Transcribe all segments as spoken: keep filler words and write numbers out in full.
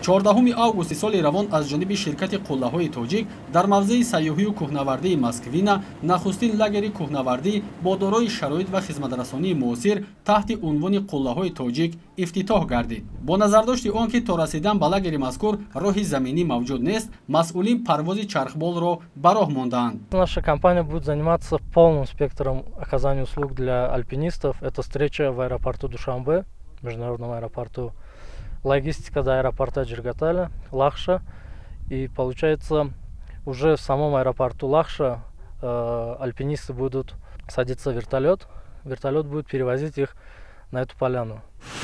чордаҳуми августи соли равон аз ҷониби ширкати қуллаҳои тоҷик дар мавзеи сайёҳию кӯҳнавардии Москвина нахустин лагери кӯҳнавардӣ бо дорои шароит ва хизматрасонии муосир таҳти унвони қуллаҳои тоҷик ифтитоҳ гардид. Бо назардошти он ки то расидан ба лагери мазкур роҳи заминӣ мавҷуд нест, масъулин парвози чархболро ба роҳ мондаанд. Наша компания будет заниматься полным спектром оказания услуг для альпинистов. Это встреча в аэропорту Душанбе, международном аэропорту, логистика до аэропорта Джиргаталя, Лахша. И получается, уже в самом аэропорту Лахша э, альпинисты будут садиться в вертолет. Вертолет будет перевозить их на эту поляну.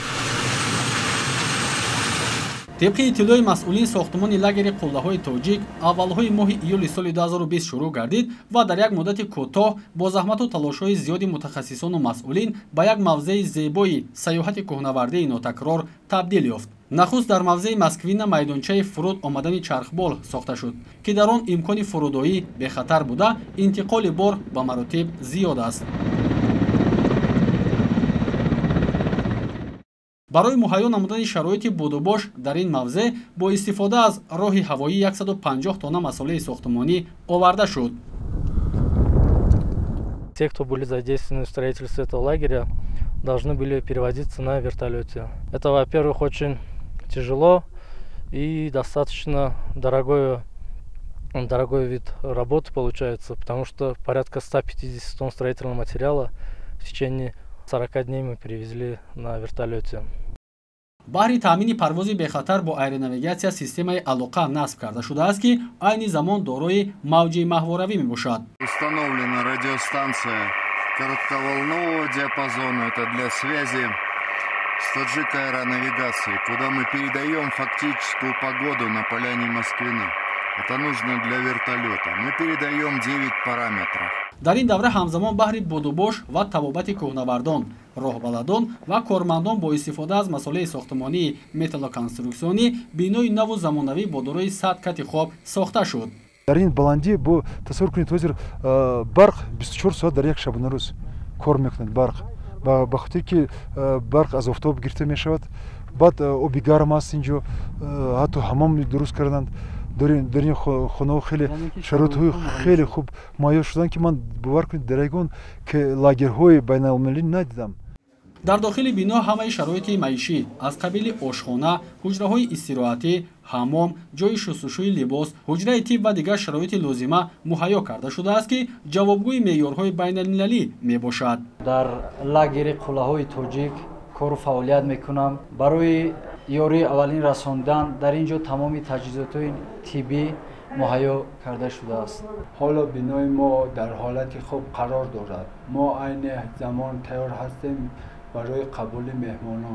طبق اطلاع مسئولین ساختمان لاگر قله‌های تاجیک اولهای ماه ایول سال دو هزار و بیست شروع گردید و در یک مدت کوتاه با زحمت و تلاش‌های زیاد متخصصان و مسئولین به یک موضع زیبای سیاحت کوهنوردی ناتکرار تبدیل یافت. نخست در موضع مسکوینا میدانچه فرود آمدن چرخبال ساخته شد که در آن امکان فرودایی به خطر بوده انتقال بار به مراتب زیاد است. برای مهیا نمودن شرایط بودوباش در این موضع با استفاده از راه هوایی صد و پنجاه تن مسئله ساختمانی آورده شد. Те, кто были задействованы в строительстве этого лагеря, должны были перевозиться на вертолете. Это, во-первых, очень тяжело и достаточно дорогой, дорогой вид работы получается, потому что порядка ста пятидесяти тонн строительного материала в течение сорока дней мы перевезли на вертолете. баҳри таъмини парвози бехатар бо аэронавигатсия системаи алоқа насб карда шудааст ки айни замон дорои мавҷи маҳворавӣ мебошад. Установлена радиостанция коротковолнового диапазона, это для связи с Таджик аэронавигацией, куда мы передаем фактическую погоду на поляне Москвина. Это нужно для вертолета. Мы передаем девять параметров. дар ин давра ҳамзамон баҳри будубош ва табобати кӯҳнавардон, роҳбаладон ва кормандон бо истифода аз масъолаи сохтмонии металлоконструксионӣ бинои наву замонавӣ бо дорои сад кати хоб сохта шуд. дар ин баландӣ бо тасаввур кунед ҳозир барқ бисту чор соат дар як шабонарӯз кор мекунад. барқ ба хотире ки барқ аз офтоб гирифта мешавад, баъд оби гарм аст инҷо, ҳатто ҳамом дуруст карданд. дар ин хонаҳо хеле шароитҳои хеле хуб муҳайё шуданд ки ман бовар кунед дар ягон лагерҳои байналмилалӣ надидам. дар дохили бино ҳамаи шароити маишӣ аз қабили ошхона, ҳуҷраҳои истироҳатӣ, ҳаммом, ҷои шустушӯи либос, ҳуҷраи тиб ва дигар шароити лозима муҳайё карда шудааст ки ҷавобгӯи меъёрҳои байналмилалӣ мебошад. дар лагери қуллаҳои тоҷик кору фаъолият мекунам. барои ёрии аввалин расонидан дар ин ҷо тамоми таҷҳизотҳои тиббӣ муҳайё карда шудааст. ҳоло бинои мо дар ҳолати хуб қарор дорад. мо айни замон тайёр ҳастем барои қабули меҳмонон.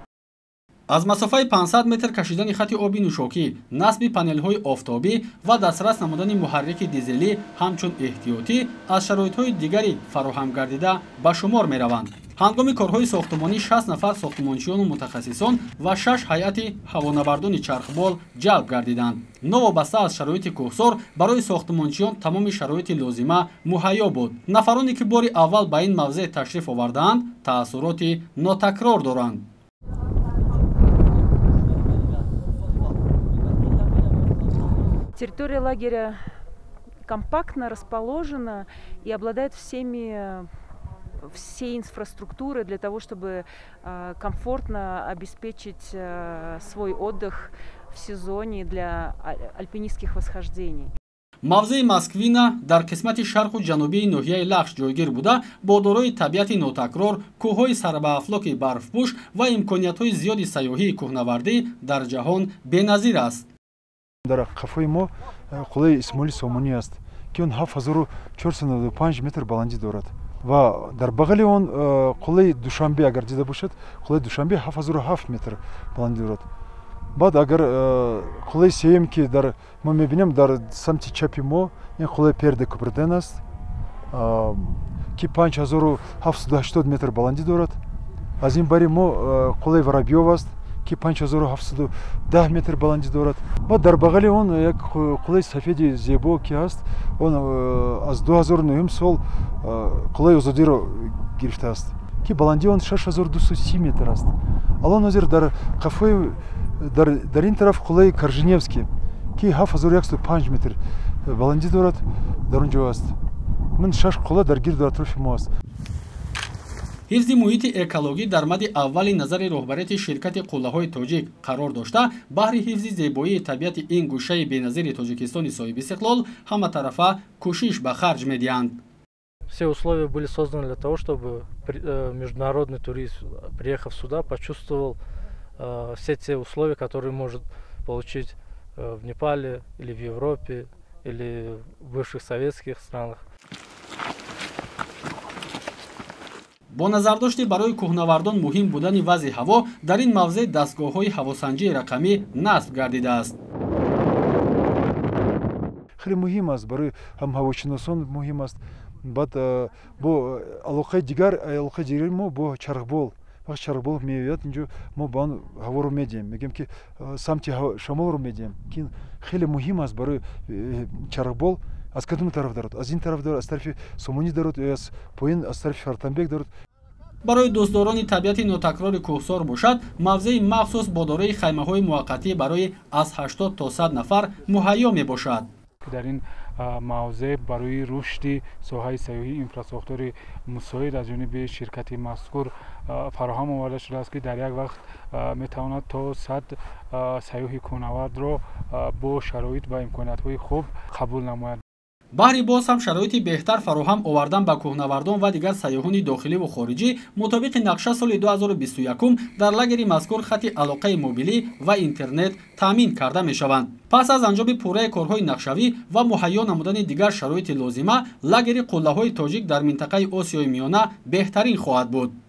аз масофаи пансад метр кашидани хати оби нӯшокӣ, насби панелҳои офтобӣ ва дастрас намудани муҳаррики дизелӣ ҳамчун эҳтиётӣ аз шароитҳои дигари фароҳам гардида ба шумор мераванд. ҳангоми корҳои сохтмонӣ шаст нафар сохтмончиёну мутахассисон ва шаш ҳайати ҳавонавардони чархбол ҷалб гардиданд. новобаста аз шароити кӯҳсор барои сохтмончиён тамоми шароити лозима муҳайё буд. нафароне ки бори аввал ба ин мавзеъ ташриф овардаанд, таассуроти нотакрор доранд. Территория лагеря компактно расположена и обладает всеми всей инфраструктурой для того, чтобы э, комфортно обеспечить э, свой отдых в сезоне для альпинистских восхождений. мавзеи Москвина дар қисмати шарқу ҷанубии ноҳияи Лахш ҷойгир буда бо дорои табиати нотакрор, кӯҳҳои сарбаафлоки барфпӯш ва имкониятҳои зиёди сайёҳии кӯҳнавардӣ дар ҷаҳон беназир аст. дар қафои мо қуллаи Исмоили Сомонӣ аст ки он ҳафт ҳазору чорсад навду панҷ метр баландӣ дорад ва дар бағали он қуллаи Душанбе агар дида бошад, қуллаи Душанбе ҳафт ҳазору ҳафт метр баландӣ дорад. баъд агар қуллаи сеюм ки дар мо мебинем дар самти чапи мо ин қуллаи Пер де Куберден аст ки панҷ ҳазору ҳафтсаду ҳаштод метр баландӣ дорад. аз ин бари мо қуллаи Воробьёв аст ки панҷ ҳазору ҳафтсаду даҳ метр баландӣ дорад. баъд дар бағали он як қуллаи сафеди зебо ки аст, он аз ду ҳазору нӯҳум сол қуллаи Озодиро гирифтааст ки баландии он шаш ҳазору дусу сӣ метр аст. алон ҳозир дар қафои дар дар ин тараф қуллаи Корженевский ки ҳафт ҳазору яксад و панҷ метр баландӣ дорад, дар он ҷо аст. Ман шаш қулла дар гирду атрофи мо аст. ҳифзи муҳити экологӣ дар мадди аввали назари роҳбарияти ширкати қуллаҳои тоҷик қарор дошта, баҳри ҳифзи зебоии табиати ин гӯшаи беназири Тоҷикистони соҳиби истиқлол ҳаматарафа кӯшиш ба харҷ медиҳанд. Все условия были созданы для того, чтобы международный турист, приехав сюда, почувствовал э, все те условия, которые может получить э, в Непале или в Европе или в бывших советских странах. бо назардошти барои кӯҳнавардон муҳим будани вазъи ҳаво дар ин мавзеъ дастгоҳҳои ҳавосанҷии рақамӣ насб гардидааст. хеле муҳим аст, барои ҳам ҳавошиносон муҳим аст. баъд бо алоқаи дигар алоқаи дигари мо бо чархбол, вақти чархбол меояд инҷо мо ба он ҳаворо медиҳем, мегӯем ки самти шамолро медиҳем, ки хеле муҳим аст барои чархбол. аз кадом тараф дорад? Аз ин тараф дорад, аз тарафи Сомонӣ дорад, ё аз поин аз тарафи Фартанбек дорад. барои дӯстдорони табиати нотакрори кӯҳсор бошад, мавзеи махсус бо дорои хаймаҳои муваққатӣ барои аз ҳаштод то сад нафар муҳайё мебошад. дар ин мавзеъ барои рушди соҳаи сайёҳӣ инфраструктури мусоид аз ҷониби ширкати мазкур фароҳам оварда шудааст, ки дар як вақт метавонад то сад сайёҳи кӯҳнавардро бо шароит ва имкониятҳои хуб қабул намояд. баҳри боз ҳам шароити беҳтар фароҳам овардан ба кӯҳнавардон ва дигар сайёҳони дохиливу хориҷӣ мутобиқи нақша соли ду ҳазору бисту якум дар лагери мазкур хати алоқаи мобилӣ ва интернет таъмин карда мешаванд. пас аз анҷоми пурраи корҳои нақшавӣ ва муҳайё намудани дигар шароити лозима, лагери қуллаҳои тоҷик дар минтақаи Осиёи Миёна беҳтарин хоҳад буд.